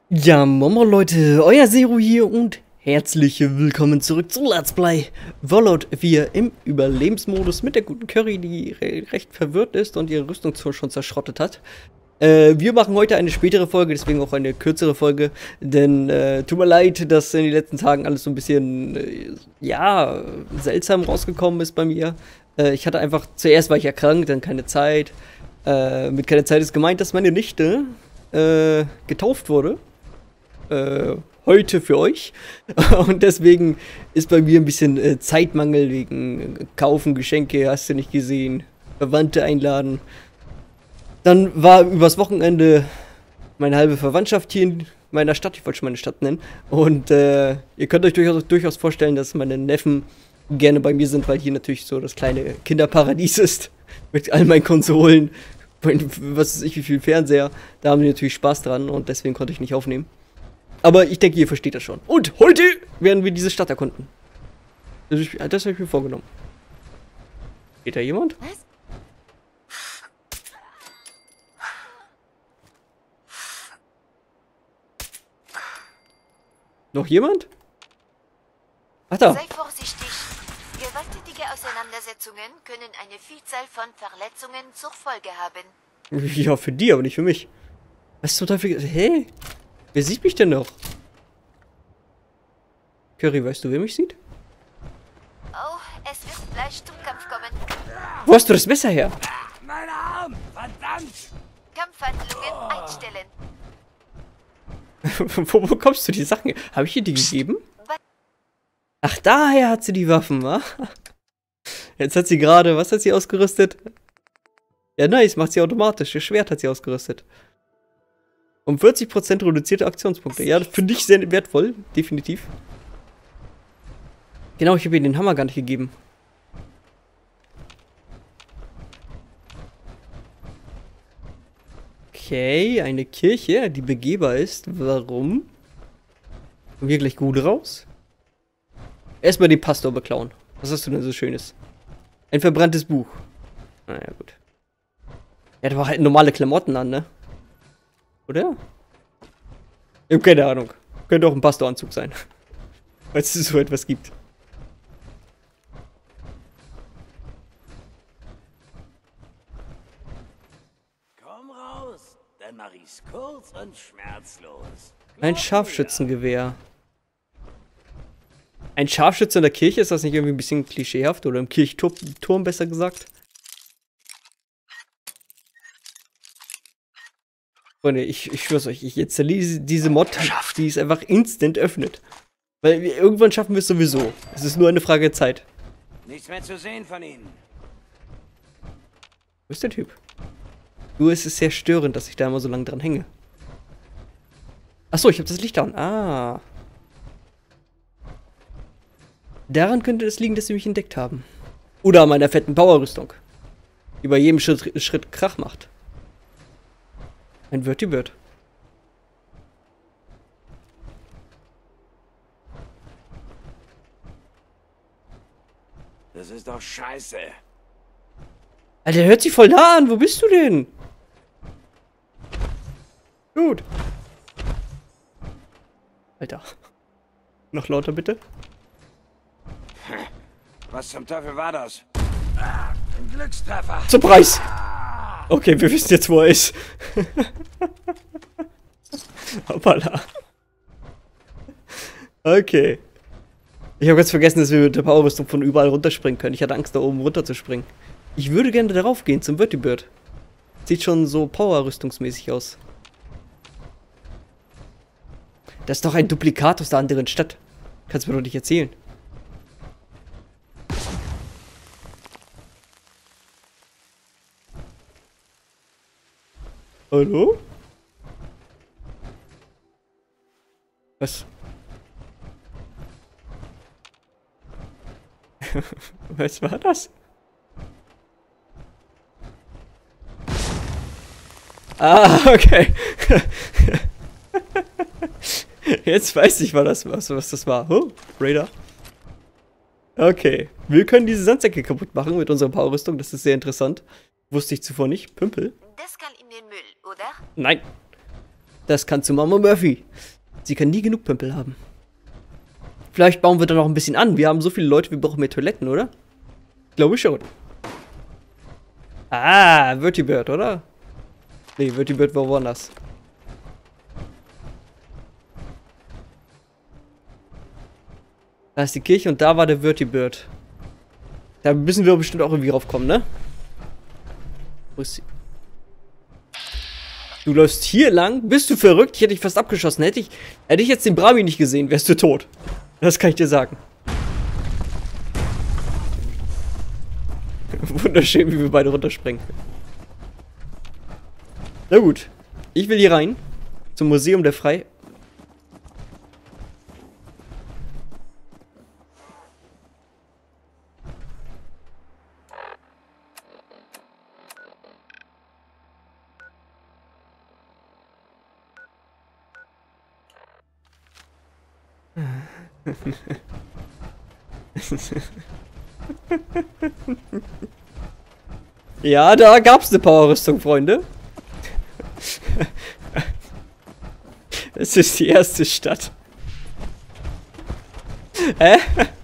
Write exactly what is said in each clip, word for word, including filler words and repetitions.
Ja, Momo Leute, euer Zero hier und herzlich willkommen zurück zu Let's Play Fallout vier im Überlebensmodus mit der guten Curry, die re recht verwirrt ist und ihre Rüstung schon zerschrottet hat. Äh, wir machen heute eine spätere Folge, deswegen auch eine kürzere Folge, denn äh, tut mir leid, dass in den letzten Tagen alles so ein bisschen, äh, ja, seltsam rausgekommen ist bei mir. Äh, ich hatte einfach, zuerst war ich erkrankt, dann keine Zeit. Äh, mit keine Zeit ist gemeint, dass meine Nichte äh, getauft wurde. Äh, heute für euch. Und deswegen ist bei mir ein bisschen äh, Zeitmangel wegen äh, Kaufen, Geschenke, hast du nicht gesehen, Verwandte einladen. Dann war übers Wochenende meine halbe Verwandtschaft hier in meiner Stadt, ich wollte schon meine Stadt nennen. Und äh, ihr könnt euch durchaus, durchaus vorstellen, dass meine Neffen gerne bei mir sind, weil hier natürlich so das kleine Kinderparadies ist. Mit all meinen Konsolen, was weiß ich, wie viel Fernseher. Da haben die natürlich Spaß dran und deswegen konnte ich nicht aufnehmen. Aber ich denke, ihr versteht das schon. Und heute werden wir diese Stadt erkunden. Das, das habe ich mir vorgenommen. Geht da jemand? Was? Noch jemand? Ach da. Sei vorsichtig. Gewalttätige Auseinandersetzungen können eine Vielzahl von Verletzungen zur Folge haben. Ja, für die, aber nicht für mich. Was zum Teufel? Hä? Wer sieht mich denn noch? Curry, weißt du, wer mich sieht? Oh, es wird gleich zum Kampf kommen. Wo hast du das Messer her? Mein Arm! Verdammt! Kampfhandlungen einstellen. Wo bekommst du die Sachen? Habe ich dir die gegeben? Ach, daher hat sie die Waffen, wa? Jetzt hat sie gerade, was hat sie ausgerüstet? Ja, nice, macht sie automatisch. Ihr Schwert hat sie ausgerüstet. Um vierzig Prozent reduzierte Aktionspunkte. Ja, das finde ich sehr wertvoll, definitiv. Genau, ich habe ihr den Hammer gar nicht gegeben. Okay, eine Kirche, die begehbar ist. Warum? Kommen wir gleich gut raus? Erstmal den Pastor beklauen. Was hast du denn so Schönes? Ein verbranntes Buch. Naja, gut. Ja, der war halt normale Klamotten an, ne? Oder? Ich hab keine Ahnung. Könnte auch ein Pastoranzug sein. Falls es so etwas gibt. Komm raus, dann mach ich's kurz und schmerzlos. Ein Scharfschützengewehr. Ein Scharfschütze in der Kirche? Ist das nicht irgendwie ein bisschen klischeehaft? Oder im Kirchturm, Turm besser gesagt? Freunde, ich, ich schwör's euch, ich installiere diese Mod, die ist einfach instant öffnet. Weil wir, irgendwann schaffen wir es sowieso. Es ist nur eine Frage der Zeit. Nichts mehr zu sehen von ihnen. Wo ist der Typ? Nur ist es sehr störend, dass ich da immer so lange dran hänge. Achso, ich habe das Licht an. Ah. Daran könnte es liegen, dass sie mich entdeckt haben. Oder an meiner fetten Powerrüstung. Die bei jedem Schritt, Schritt Krach macht. Ein Vertibird. Das ist doch scheiße. Alter, der hört sich voll nah an. Wo bist du denn? Gut. Alter. Noch lauter, bitte. Was zum Teufel war das? Ah, ein Glückstreffer. Zum Preis. Okay, wir wissen jetzt, wo er ist. Hoppala. Okay. Ich habe ganz vergessen, dass wir mit der Powerrüstung von überall runterspringen können. Ich hatte Angst, da oben runter zu springen. Ich würde gerne darauf gehen, zum Vertibird. Sieht schon so Power-rüstungsmäßig aus. Das ist doch ein Duplikat aus der anderen Stadt. Kannst du mir doch nicht erzählen. Hallo? Was? Was war das? Ah, okay. Jetzt weiß ich, was das, was, was das war. Oh, Raider. Okay. Wir können diese Sandsäcke kaputt machen mit unserer Powerrüstung. Das ist sehr interessant. Wusste ich zuvor nicht. Pümpel? Das kann in den Müll, oder? Nein. Das kann zu Mama Murphy. Sie kann nie genug Pömpel haben. Vielleicht bauen wir da noch ein bisschen an. Wir haben so viele Leute, wir brauchen mehr Toiletten, oder? Glaube ich schon. Ah, Vertibird, oder? Nee, Vertibird war woanders. Da ist die Kirche und da war der Vertibird. Da müssen wir bestimmt auch irgendwie raufkommen, ne? Wo ist sie? Du läufst hier lang? Bist du verrückt? Ich hätte dich fast abgeschossen. Hätte ich, hätte ich jetzt den Brahmi nicht gesehen, wärst du tot. Das kann ich dir sagen. Wunderschön, wie wir beide runterspringen. Na gut. Ich will hier rein. Zum Museum der Frei... Ja, da gab's eine Powerrüstung, Freunde. Es ist die erste Stadt. Hä?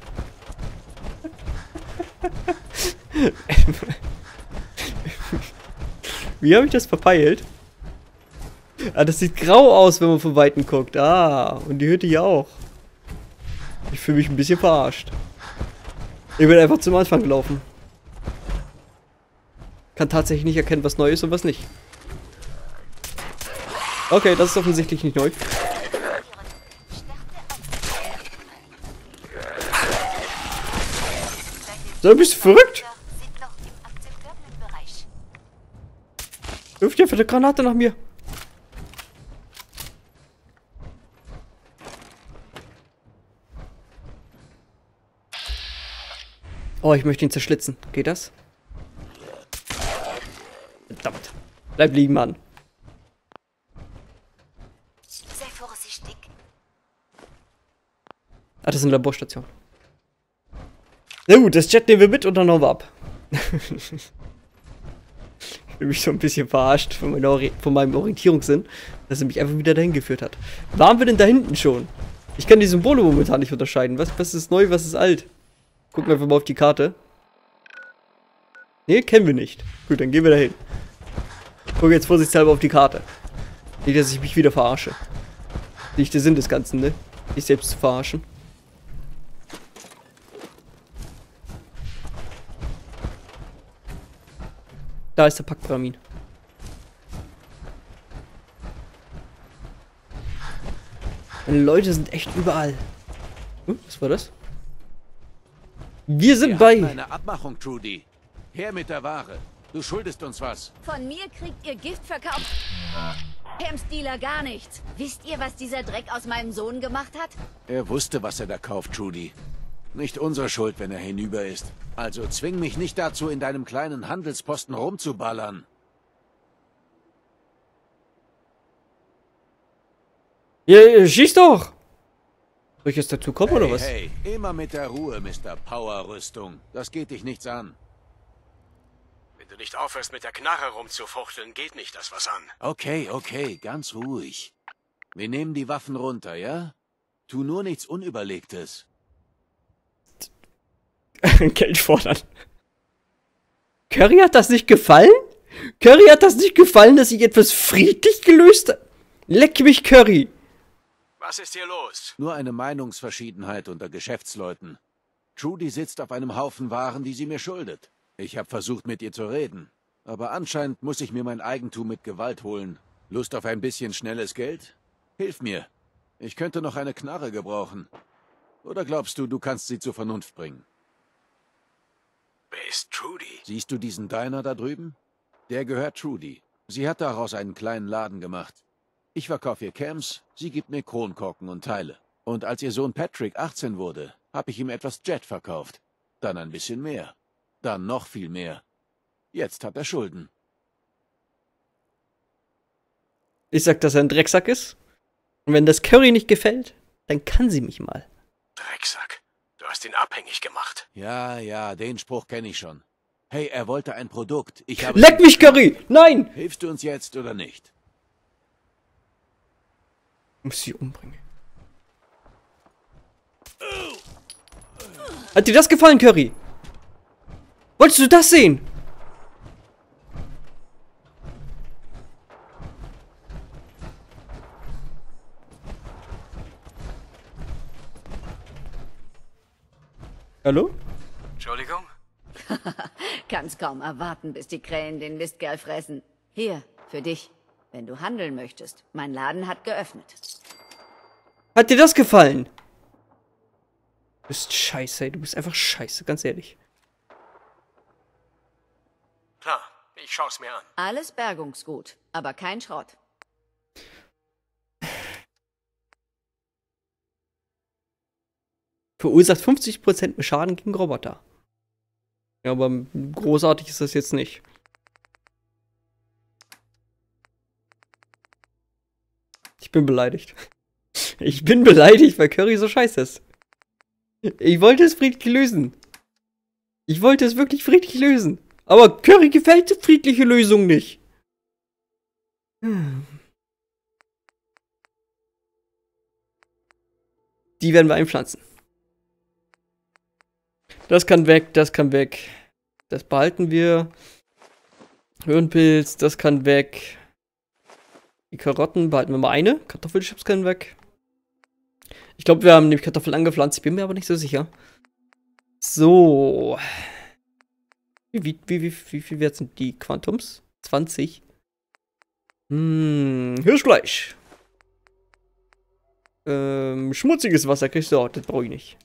Wie habe ich das verpeilt? Ah, das sieht grau aus, wenn man von Weitem guckt. Ah, und die Hütte hier auch. Ich fühle mich ein bisschen verarscht. Ich bin einfach zum Anfang gelaufen. Kann tatsächlich nicht erkennen, was neu ist und was nicht. Okay, das ist offensichtlich nicht neu. So, bist du verrückt? Wirft ja für eine Granate nach mir. Oh, ich möchte ihn zerschlitzen. Geht das? Verdammt. Bleib liegen, Mann. Sei vorsichtig. Ah, das ist eine Laborstation. Na gut, das Jet nehmen wir mit und dann hauen wir ab. Ich bin mich so ein bisschen verarscht von, meiner von meinem Orientierungssinn, dass er mich einfach wieder dahin geführt hat. Waren wir denn da hinten schon? Ich kann die Symbole momentan nicht unterscheiden. Was, was ist neu, was ist alt? Gucken wir einfach mal auf die Karte. Ne, kennen wir nicht. Gut, dann gehen wir dahin. Guck jetzt vorsichtshalber auf die Karte. Nicht, dass ich mich wieder verarsche. Nicht der Sinn des Ganzen, ne? Sich selbst zu verarschen. Da ist der Packpyramid. Meine Leute sind echt überall. Hm, was war das? Wir sind Wir bei... hatten eine Abmachung, Trudy. Her mit der Ware. Du schuldest uns was. Von mir kriegt ihr Gift verkauft. Camps Dealer gar nichts. Wisst ihr, was dieser Dreck aus meinem Sohn gemacht hat? Er wusste, was er da kauft, Trudy. Nicht unsere Schuld, wenn er hinüber ist. Also zwing mich nicht dazu, in deinem kleinen Handelsposten rumzuballern. Ja, schieß doch! Soll ich jetzt dazu kommen, Hey, oder was? hey, immer mit der Ruhe, Mister Power-Rüstung. Das geht dich nichts an. Wenn du nicht aufhörst, mit der Knarre rumzufuchteln, geht nicht das was an. Okay, okay, ganz ruhig. Wir nehmen die Waffen runter, ja? Tu nur nichts Unüberlegtes. Geld fordern. Curry hat das nicht gefallen? Curry hat das nicht gefallen, dass ich etwas friedlich gelöst habe? Leck mich, Curry! Was ist hier los? Nur eine Meinungsverschiedenheit unter Geschäftsleuten. Trudy sitzt auf einem Haufen Waren, die sie mir schuldet. Ich habe versucht, mit ihr zu reden. Aber anscheinend muss ich mir mein Eigentum mit Gewalt holen. Lust auf ein bisschen schnelles Geld? Hilf mir. Ich könnte noch eine Knarre gebrauchen. Oder glaubst du, du kannst sie zur Vernunft bringen? Wer ist Trudy? Siehst du diesen Diner da drüben? Der gehört Trudy. Sie hat daraus einen kleinen Laden gemacht. Ich verkaufe ihr Cams, sie gibt mir Kronkorken und Teile. Und als ihr Sohn Patrick achtzehn wurde, habe ich ihm etwas Jet verkauft. Dann ein bisschen mehr. Dann noch viel mehr. Jetzt hat er Schulden. Ich sag, dass er ein Drecksack ist. Und wenn das Curry nicht gefällt, dann kann sie mich mal. Drecksack. Du hast ihn abhängig gemacht. Ja, ja, den Spruch kenne ich schon. Hey, er wollte ein Produkt. Ich habe... Leck mich, Curry! Nein! Hilfst du uns jetzt oder nicht? Ich muss sie umbringen. Hat dir das gefallen, Curry? Wolltest du das sehen? Hallo? Entschuldigung? Kann's kaum erwarten, bis die Krähen den Mistkerl fressen. Hier, für dich. Wenn du handeln möchtest. Mein Laden hat geöffnet. Hat dir das gefallen? Du bist scheiße, ey. Du bist einfach scheiße, ganz ehrlich. Klar, ich schau's mir an. Alles Bergungsgut, aber kein Schrott. Verursacht fünfzig Prozent mehr Schaden gegen Roboter. Ja, aber großartig ist das jetzt nicht. Ich bin beleidigt. Ich bin beleidigt, weil Curry so scheiße ist. Ich wollte es friedlich lösen. Ich wollte es wirklich friedlich lösen. Aber Curry gefällt die friedliche Lösung nicht. Hm. Die werden wir einpflanzen. Das kann weg, das kann weg. Das behalten wir. Hirnpilz, das kann weg. Die Karotten behalten wir mal eine. Kartoffelchips können weg. Ich glaube, wir haben nämlich Kartoffeln angepflanzt. Ich bin mir aber nicht so sicher. So. Wie, wie, wie, wie, wie viel wert sind die Quantums? zwanzig. Hm, Hirschfleisch. Ähm, schmutziges Wasser kriegst du auch. Das brauche ich nicht.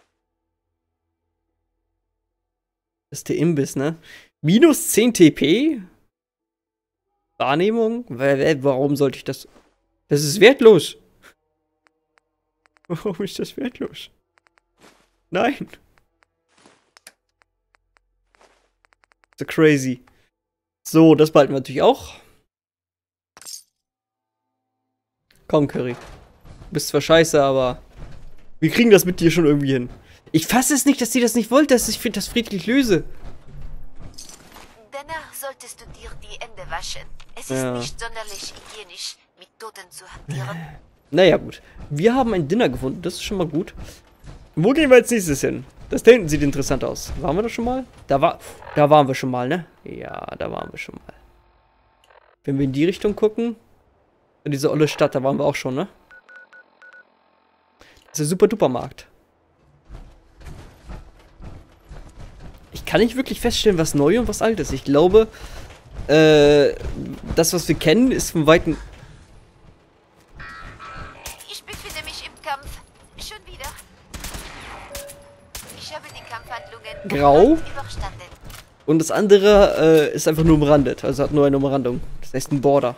Das ist der Imbiss, ne? Minus zehn T P? Wahrnehmung? Warum sollte ich das... Das ist wertlos. Warum ist das wertlos? Nein. So crazy. So, das behalten wir natürlich auch. Komm, Curry. Du bist zwar scheiße, aber... Wir kriegen das mit dir schon irgendwie hin. Ich fasse es nicht, dass sie das nicht wollte, dass ich das friedlich löse. Danach solltest du dir die Hände waschen. Es ist Ja. nicht sonderlich hygienisch, mit Toten zu hantieren. Naja, gut. Wir haben ein Dinner gefunden, das ist schon mal gut. Wo gehen wir als nächstes hin? Das da hinten sieht interessant aus. Waren wir da schon mal? Da war, da waren wir schon mal, ne? Ja, da waren wir schon mal. Wenn wir in die Richtung gucken, diese olle Stadt, da waren wir auch schon, ne? Das ist der Super-Duper-Markt. Ich kann nicht wirklich feststellen, was neu und was alt ist. Ich glaube, äh, das, was wir kennen, ist von Weitem... Ich befinde mich im Kampf. Schon wieder. Ich habe die Kampfhandlungen Grau. überstanden. Und das andere äh, ist einfach nur umrandet. Also hat nur eine Umrandung. Das heißt ein Border.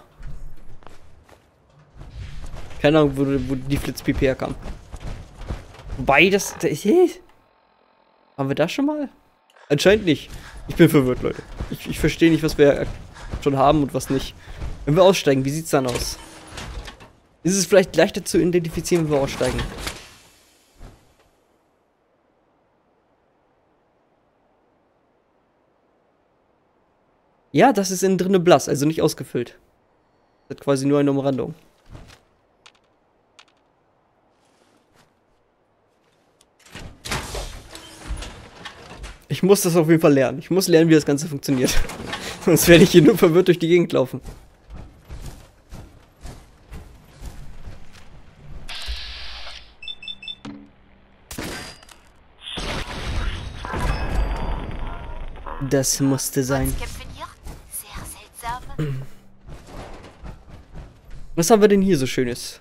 Keine Ahnung, wo, wo die Flitz-P P herkam. Wobei das... das haben wir das schon mal? Anscheinend nicht. Ich bin verwirrt, Leute. Ich, ich verstehe nicht, was wir schon haben und was nicht. Wenn wir aussteigen, wie sieht's dann aus? Ist es vielleicht leichter zu identifizieren, wenn wir aussteigen? Ja, das ist innen drinne blass, also nicht ausgefüllt. Das hat quasi nur eine Umrandung. Ich muss das auf jeden Fall lernen. Ich muss lernen, wie das Ganze funktioniert. Sonst werde ich hier nur verwirrt durch die Gegend laufen. Das musste sein. Kämpfen hier? Sehr seltsam. Was haben wir denn hier so Schönes?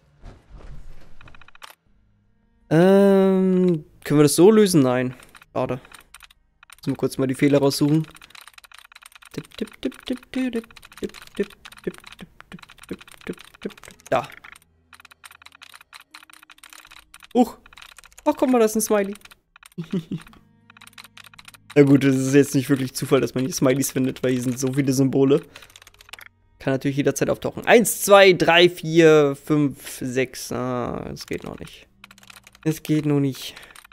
Ähm, können wir das so lösen? Nein. Schade. Müssen wir kurz mal die Fehler raussuchen. Da. Huch. Ach, guck mal, das ist ein Smiley. Na gut, das ist jetzt nicht wirklich Zufall, dass man hier Smileys findet, weil hier sind so viele Symbole. Kann natürlich jederzeit auftauchen. Eins, zwei, drei, vier, fünf, sechs. Ah, das geht noch nicht. Es geht noch nicht.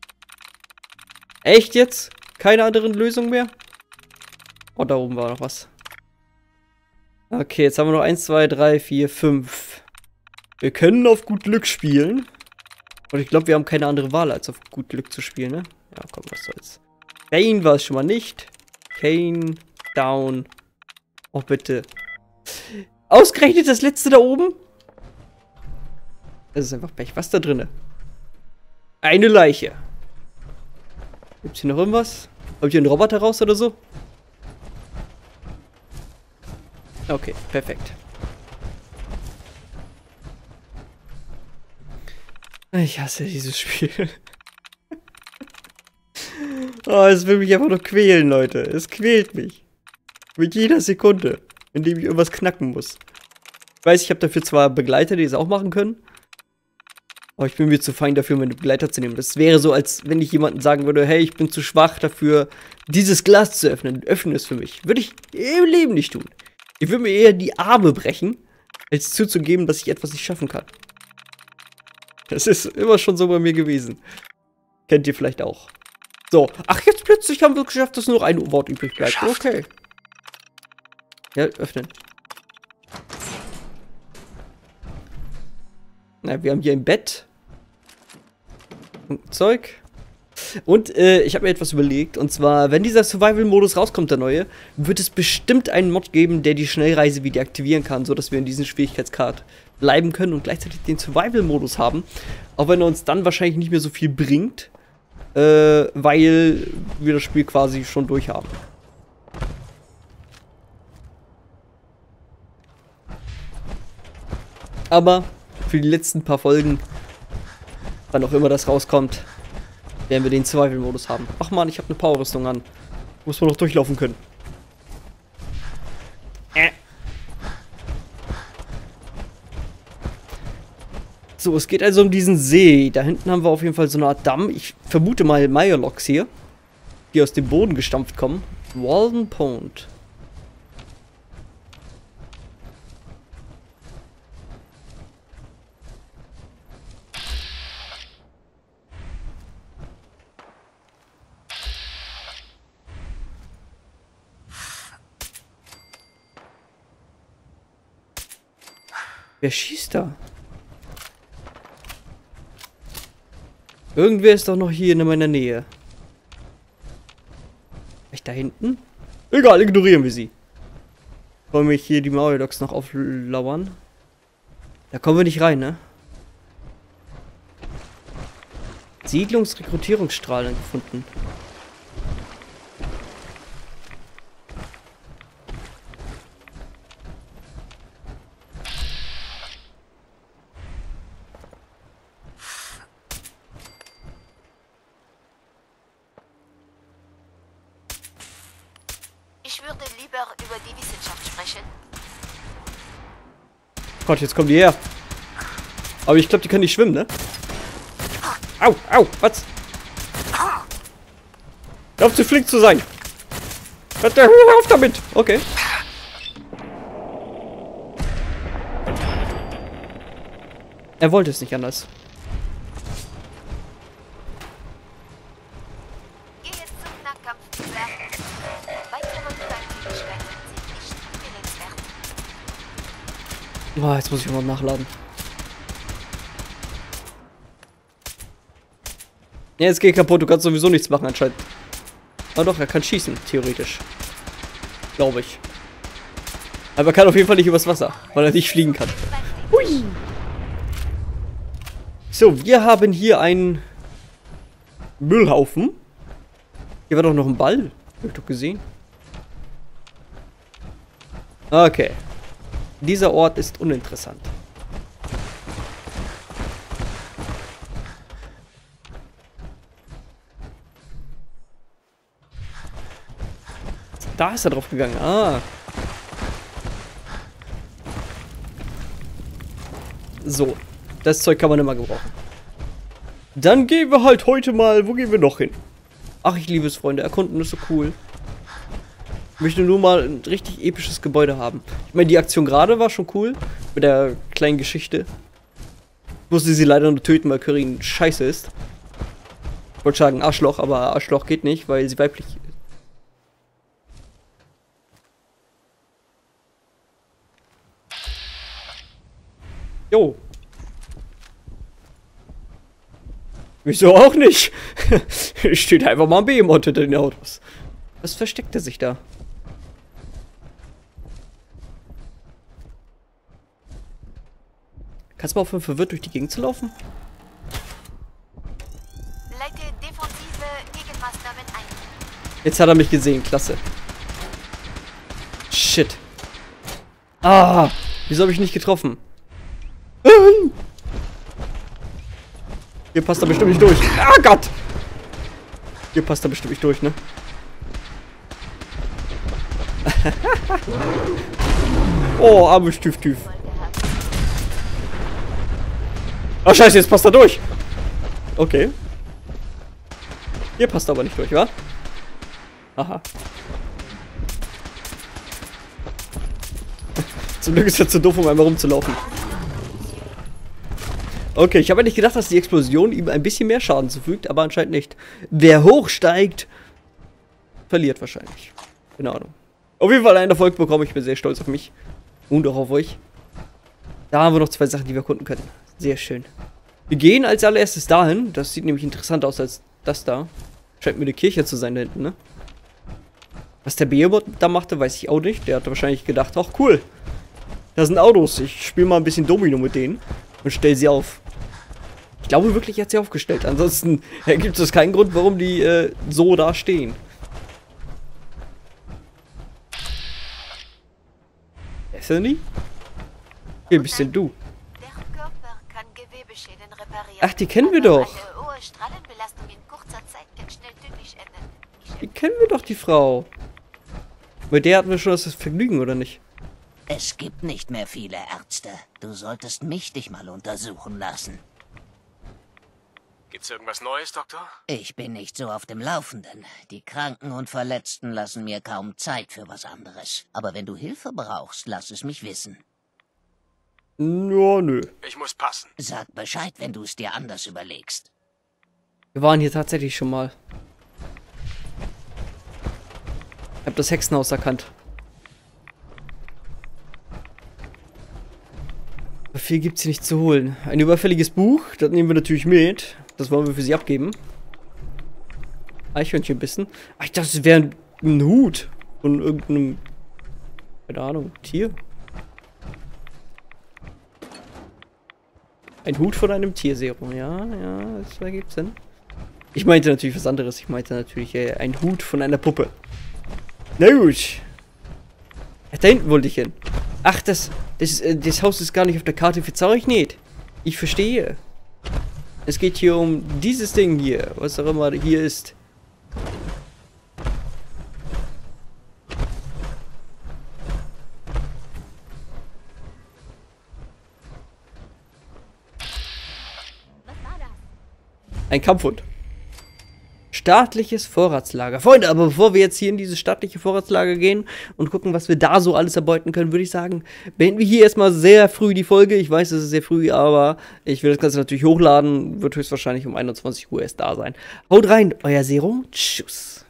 Echt jetzt? Keine anderen Lösungen mehr? Oh, da oben war noch was. Okay, jetzt haben wir noch eins, zwei, drei, vier, fünf. Wir können auf gut Glück spielen. Und ich glaube, wir haben keine andere Wahl, als auf gut Glück zu spielen, ne? Ja, komm, was soll's. Kane war es schon mal nicht. Kane, down. Oh, bitte. Ausgerechnet das letzte da oben? Das ist einfach Pech. Was ist da drinne? Eine Leiche. Gibt's hier noch irgendwas? Hab ich hier einen Roboter raus oder so? Okay, perfekt. Ich hasse dieses Spiel. Oh, es will mich einfach nur quälen, Leute. Es quält mich. Mit jeder Sekunde, in dem ich irgendwas knacken muss. Ich weiß, ich habe dafür zwar Begleiter, die es auch machen können. Aber ich bin mir zu fein dafür, meine Begleiter zu nehmen. Das wäre so, als wenn ich jemandem sagen würde, hey, ich bin zu schwach dafür, dieses Glas zu öffnen. Öffne es für mich. Würde ich im Leben nicht tun. Ich würde mir eher die Arme brechen, als zuzugeben, dass ich etwas nicht schaffen kann. Das ist immer schon so bei mir gewesen. Kennt ihr vielleicht auch. So, ach, jetzt plötzlich haben wir es geschafft, dass nur noch ein Wort übrig bleibt. Geschafft. Okay. Ja, öffnen. Na, wir haben hier ein Bett. Und Zeug. Und äh, ich habe mir etwas überlegt. Und zwar, wenn dieser Survival-Modus rauskommt, der neue, wird es bestimmt einen Mod geben, der die Schnellreise wieder aktivieren kann, sodass wir in diesem Schwierigkeitsgrad bleiben können und gleichzeitig den Survival-Modus haben. Auch wenn er uns dann wahrscheinlich nicht mehr so viel bringt, äh, weil wir das Spiel quasi schon durch haben. Aber für die letzten paar Folgen, wann auch immer das rauskommt, werden wir den Survival-Modus haben. Ach man, ich habe eine Power-Rüstung an. Muss man noch durchlaufen können. Äh. So, es geht also um diesen See. Da hinten haben wir auf jeden Fall so eine Art Damm. Ich vermute mal Myrlocks hier, die aus dem Boden gestampft kommen. Walden Pond. Wer schießt da? Irgendwer ist doch noch hier in meiner Nähe. Echt da hinten? Egal, ignorieren wir sie. Wollen wir hier die Myrlocks noch auflauern? Da kommen wir nicht rein, ne? Siedlungsrekrutierungsstrahlen gefunden. Ich würde lieber über die Wissenschaft sprechen. Gott, jetzt kommen die her. Aber ich glaube, die können nicht schwimmen, ne? Au, au, was? Hör auf zu flink zu sein. Hör auf damit. Okay. Er wollte es nicht anders. Gehe zum Nahkampfzwerg. Weitere Fallmöglichkeiten sind nicht empfehlenswert. Boah, jetzt muss ich mal nachladen. Ja, jetzt geht kaputt. Du kannst sowieso nichts machen anscheinend. Ah doch, er kann schießen, theoretisch. Glaube ich. Aber er kann auf jeden Fall nicht übers Wasser, weil er nicht fliegen kann. Hui! So, wir haben hier einen Müllhaufen. Hier war doch noch ein Ball. Hab ich doch gesehen. Okay. Dieser Ort ist uninteressant. Da ist er drauf gegangen. Ah. So. Das Zeug kann man immer gebrauchen. Dann gehen wir halt heute mal... Wo gehen wir noch hin? Ach, ich liebe es, Freunde. Erkunden ist so cool. Ich möchte nur mal ein richtig episches Gebäude haben. Ich meine, die Aktion gerade war schon cool. Mit der kleinen Geschichte. Ich musste sie leider nur töten, weil Curry scheiße ist. Ich wollte sagen Arschloch, aber Arschloch geht nicht, weil sie weiblich ist. Jo. Wieso auch nicht? Steht einfach mal ein Behemoth hinter den Autos. Was versteckt er sich da? Kannst du mal aufhören, verwirrt durch die Gegend zu laufen? Leite defensive Gegenmaßnahmen ein. Jetzt hat er mich gesehen, klasse. Shit. Ah, wieso habe ich nicht getroffen? Hier passt er bestimmt nicht durch. Ah Gott! Hier passt er bestimmt nicht durch, ne? Oh, arme Stüftüf. Oh scheiße, jetzt passt er durch. Okay. Hier passt er aber nicht durch, wa? Aha. Zum Glück ist er zu doof, um einmal rumzulaufen. Okay, ich habe nicht gedacht, dass die Explosion ihm ein bisschen mehr Schaden zufügt, aber anscheinend nicht. Wer hochsteigt, verliert wahrscheinlich. Keine Ahnung. Auf jeden Fall einen Erfolg bekommen. Ich bin sehr stolz auf mich. Und auch auf euch. Da haben wir noch zwei Sachen, die wir erkunden können. Sehr schön. Wir gehen als allererstes dahin. Das sieht nämlich interessanter aus als das da. Scheint mir eine Kirche zu sein da hinten, ne? Was der Behemoth da machte, weiß ich auch nicht. Der hatte wahrscheinlich gedacht, ach cool. Da sind Autos. Ich spiele mal ein bisschen Domino mit denen. Und stelle sie auf. Ich glaube wirklich, er hat sie aufgestellt. Ansonsten gibt es keinen Grund, warum die äh, so da stehen. Bethany? Hier bist denn du? Der Körper kann Gewebeschäden reparieren. Ach, die kennen wir aber doch. Eine hohe Strahlenbelastung in kurzer Zeit kann schnell tödlich enden. Ich Die kennen wir doch, die Frau. Mit der hatten wir schon das Vergnügen, oder nicht? Es gibt nicht mehr viele Ärzte. Du solltest mich dich mal untersuchen lassen. Gibt's irgendwas Neues, Doktor? Ich bin nicht so auf dem Laufenden. Die Kranken und Verletzten lassen mir kaum Zeit für was anderes. Aber wenn du Hilfe brauchst, lass es mich wissen. Ja, nö. Ich muss passen. Sag Bescheid, wenn du es dir anders überlegst. Wir waren hier tatsächlich schon mal. Ich habe das Hexenhaus erkannt. Aber viel gibt's hier nicht zu holen. Ein überfälliges Buch, das nehmen wir natürlich mit. Das wollen wir für sie abgeben. Eichhörnchenbissen. Ach, das wäre ein, ein Hut von irgendeinem, keine Ahnung, Tier. Ein Hut von einem Tierserum, ja, ja, das ergibt Sinn. Ich meinte natürlich was anderes. Ich meinte natürlich äh, ein Hut von einer Puppe. Na gut. Ach, da hinten wollte ich hin. Ach, das, das, äh, das Haus ist gar nicht auf der Karte verzeichnet. Ich verstehe. Es geht hier um dieses Ding hier, was auch immer hier ist. Ein Kampfhund. Staatliches Vorratslager. Freunde, aber bevor wir jetzt hier in dieses staatliche Vorratslager gehen und gucken, was wir da so alles erbeuten können, würde ich sagen, beenden wir hier erstmal sehr früh die Folge. Ich weiß, es ist sehr früh, aber ich will das Ganze natürlich hochladen. Wird höchstwahrscheinlich um einundzwanzig Uhr erst da sein. Haut rein, euer Zero. Tschüss.